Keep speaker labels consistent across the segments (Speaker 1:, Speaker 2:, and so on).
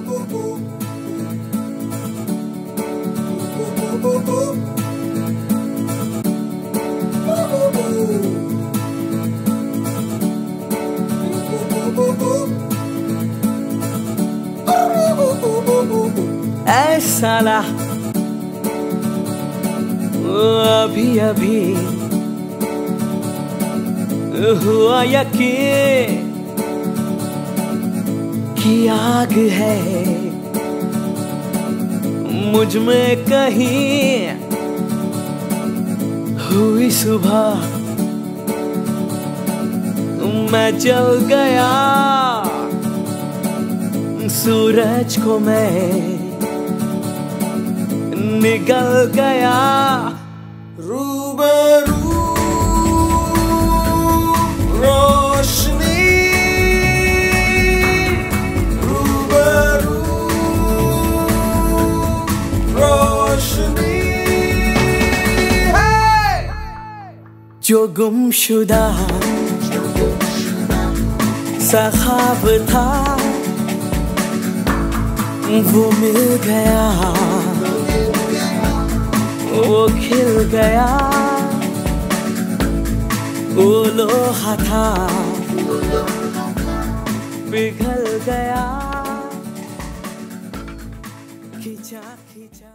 Speaker 1: ऐ साला अभी अभी हुआ यकीन कि आग है मुझ में कहीं। हुई सुबह मैं जल गया, सूरज को मैं निगल गया। रूबरू रोशनी, रूबरू रोशनी है। जो गुमशुदा सा ख्वाब था वो मिल गया, वो खिल गया। वो लोहा था पिघल गया, खींचा खींचा।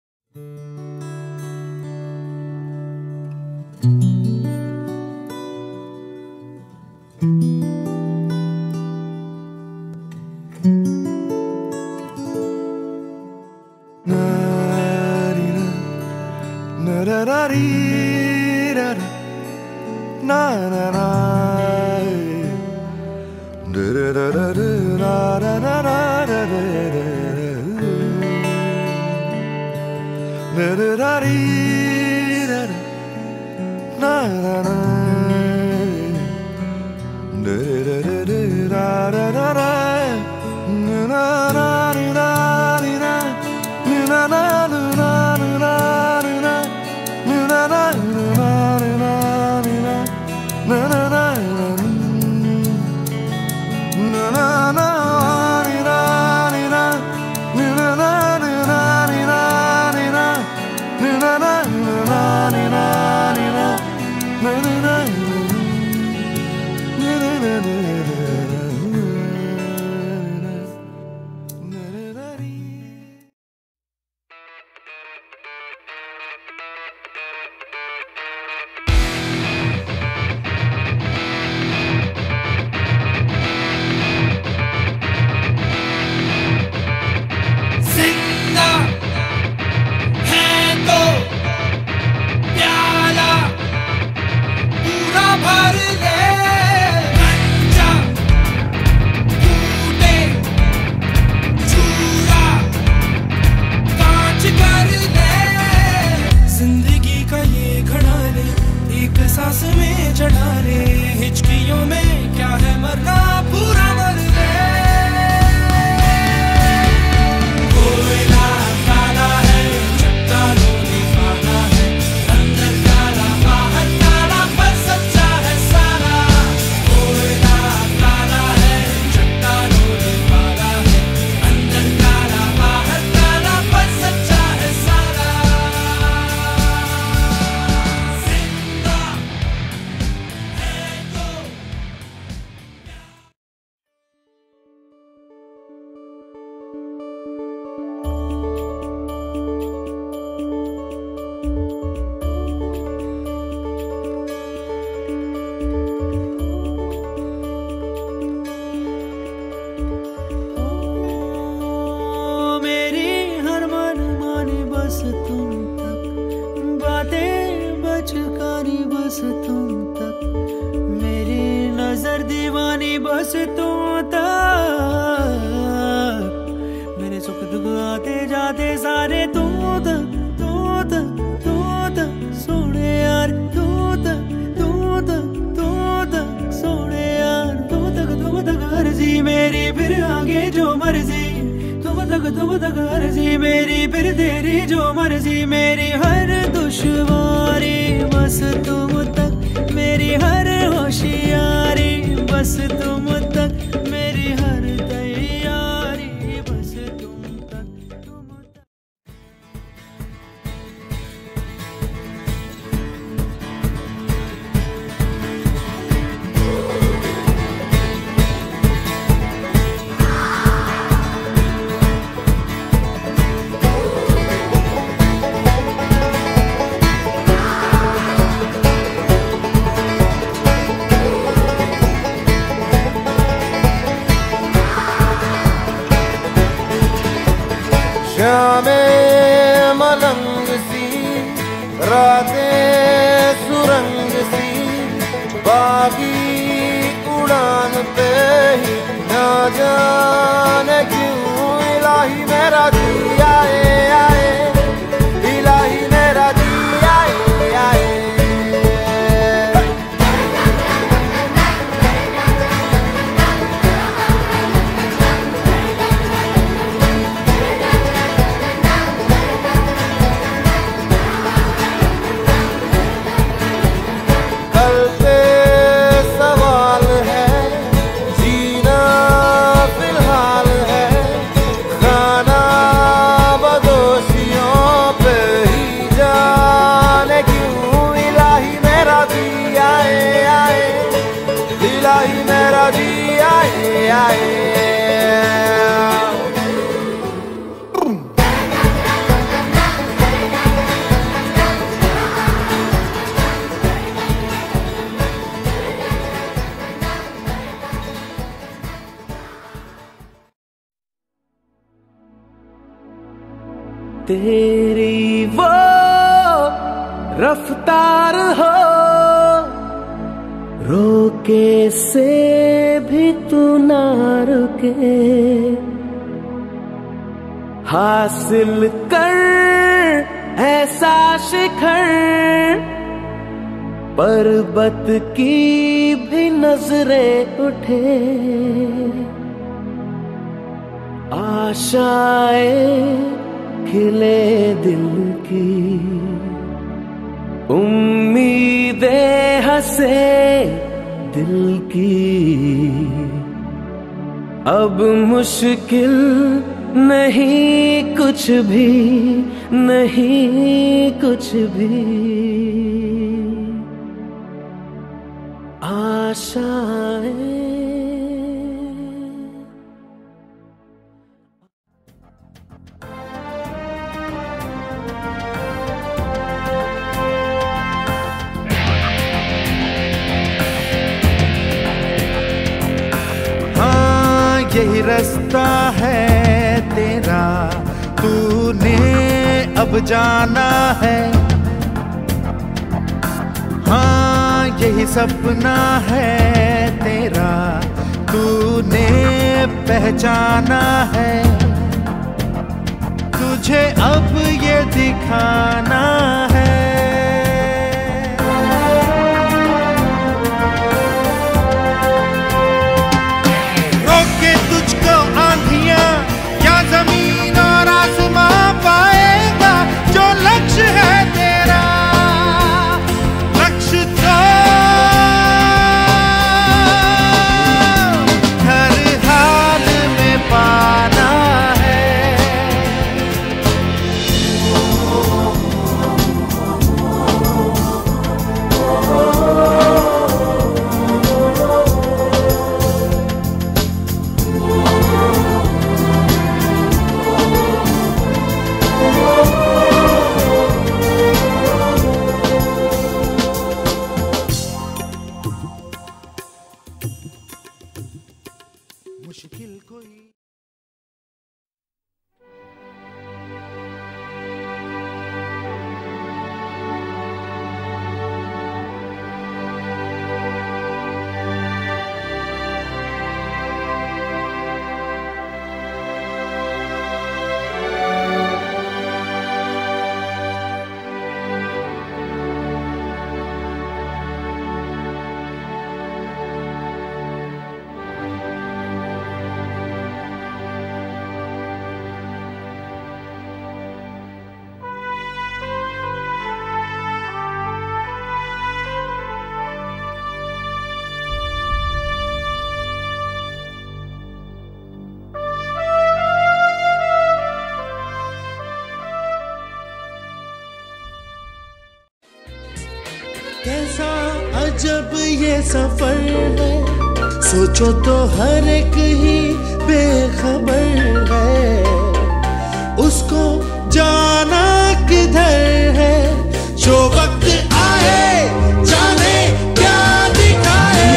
Speaker 2: बस तुम तक, मेरी नजर दीवानी बस तुम तक, मेरे सुख दुख आते जाते सारे तुम तक, तुम तक, तुम तक सोने यार, तुम तक, तुम तक, तुम तक सोने यार, तुम तक अर्जी मेरी, फिर आगे जो मर्जी, तुम तक अर्जी मेरी, फिर तेरी जो मर्जी, मेरी हर दुश्वारी बस तुम तक, मेरी हर होशियारी बस तुम तक, मेरी हर तैयारी बस
Speaker 3: बागी उड़ान पे ही ना जाने क्यों इलाही मेरा जी आए आए, इलाही मेरा जी आए आए। कल पे सवाल है, जीना फिलहाल है, खाना बदोशियों पे ही जाने क्यों इलाही मेरा जी आए आए, इलाही मेरा जी आए आए।
Speaker 1: तेरी वो रफ्तार हो, रोके से भी तू ना रुके, हासिल कर ऐसा शिखर, पर्वत की भी नजरें उठे, आशाएं खिले दिल की, उम्मीदें हंसे दिल की, अब मुश्किल नहीं कुछ भी, नहीं कुछ भी, आशाएं।
Speaker 2: यही रास्ता है तेरा, तूने अब जाना है। हाँ यही सपना है तेरा, तूने पहचाना है। तुझे अब ये दिखाना है। जमीन और आसमां पाएगा जो लक्ष्य है तेरा, लक्ष्य तो हर हाल में पाना है। मुश्किल कोई कैसा अजब ये सफर है, सोचो तो हर एक ही बेखबर है। उसको जाना किधर है, जो वक्त आए जाने क्या दिखाए।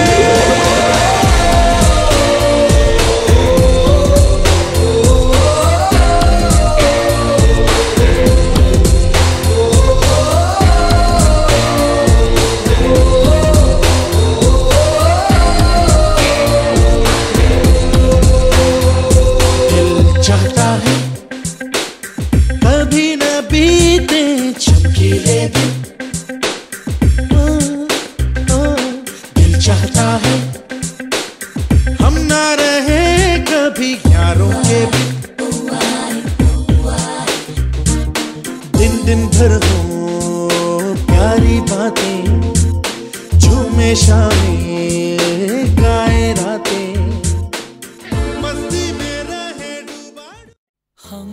Speaker 1: शामिल कायनातें
Speaker 3: मस्ती में रहे डूबा।
Speaker 2: हम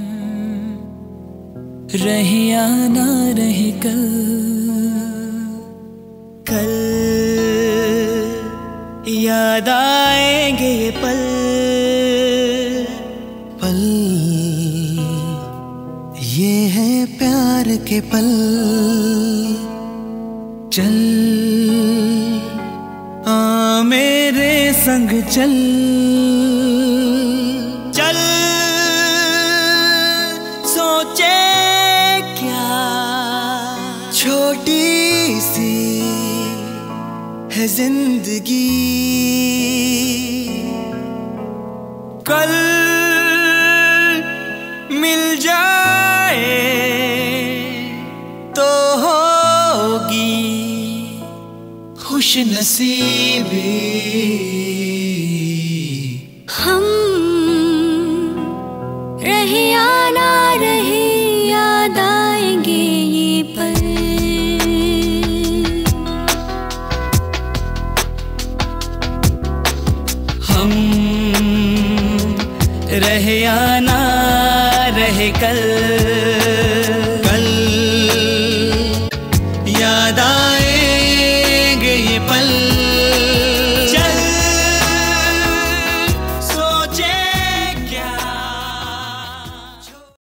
Speaker 2: रहे या ना रहे कल, कल याद आएंगे ये पल, पल ये है प्यार के पल। चल आ मेरे संग चल, चल सोचे क्या छोटी सी है जिंदगी, कल मिल जाए तो होगी खुश नसीबी।
Speaker 4: हम रहे या ना रहे याद आएंगे ये पल।
Speaker 2: हम रहे या ना रहे कल,